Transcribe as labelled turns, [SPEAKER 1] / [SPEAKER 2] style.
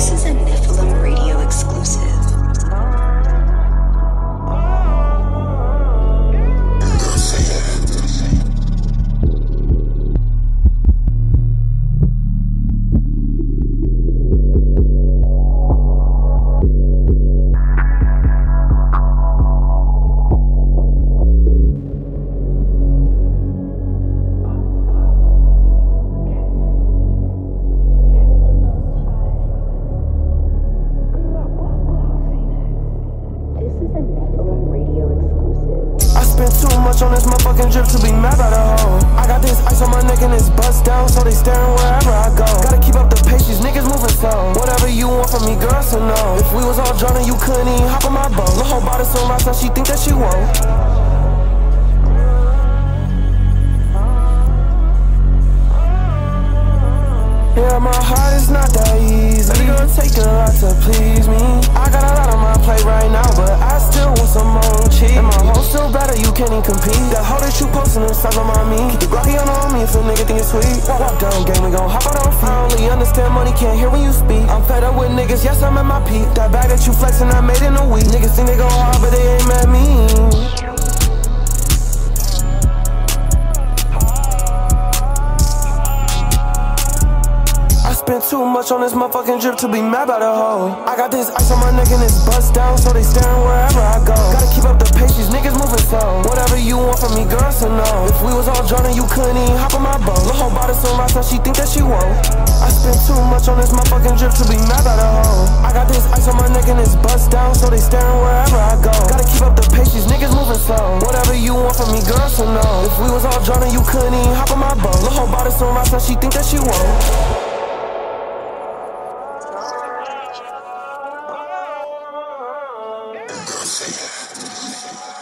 [SPEAKER 1] This is a NEPHILIM Radio exclusive.
[SPEAKER 2] Too much on this motherfucking drip to be mad by the hoe. I got this ice on my neck and it's bust down, so they staring wherever I go. Gotta keep up the pace, these niggas moving slow. Whatever you want from me, girl, so no. If we was all drunk and you couldn't even hop on my boat. The whole body so lost, now she think that she won't. Yeah, my heart is not that easy. It's gonna take a lot to please me. I got a lot on my plate right now, but I still want some more cheese. And my hoe still better, you can't even compete. That hoe that you postin' and stuff on me. Keep the Glocky on me if a nigga think it's sweet. Walk down game, we gon' hop out on feet. I only understand money, can't hear when you speak. I'm fed up with niggas, yes, I'm at my peak. That bag that you flexin', I made in a week. Niggas think they go hard, but they ain't mad me. Spent too much on this motherfucking drip to be mad by the hoe. I got this ice on my neck and it's bust down, so they staring wherever I go. Gotta keep up the pace, these niggas moving slow. Whatever you want from me, girl, so no. If we was all drunk and you couldn't even hop on my boat. The whole body so lost, now she think that she won't. I spent too much on this motherfucking drip to be mad by the hoe. I got this ice on my neck and it's bust down, so they staring wherever I go. Gotta keep up the pace, these niggas moving slow. Whatever you want from me, girl, so no. If we was all drunk and you couldn't even hop on my boat. The whole body so lost, now she think that she won't.
[SPEAKER 3] Sing it.